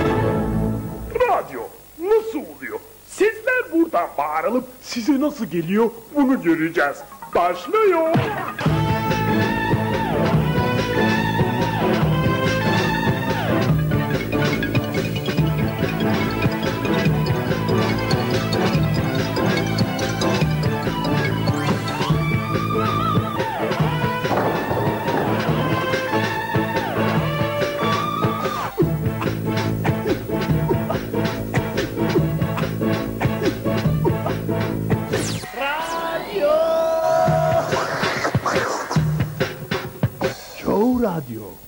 Radyo nasıl oluyor? Sesler buradan bağırılıp size nasıl geliyor bunu göreceğiz. Başlıyor. Radyo.